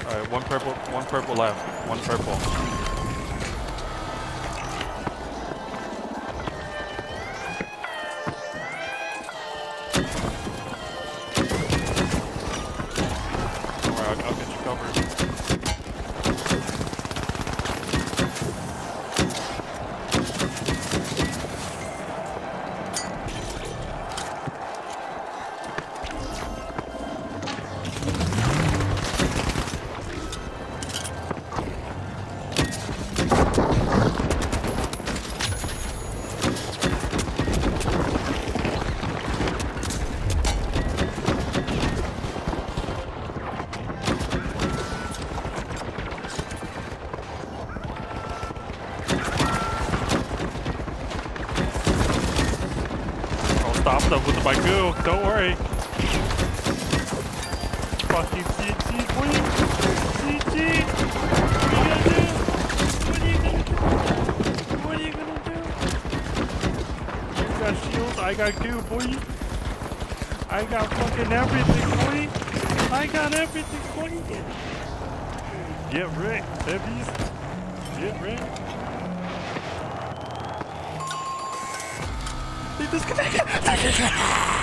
Alright, one purple left. One purple. Alright, I'll get you covered. Stop them with my goo, don't worry. Fucking CG, please. CG! What are you gonna do? You got shields, I got goo, boy. I got fucking everything, boy. I got everything, boy. Get wrecked, heavies. Get wrecked. They disconnected!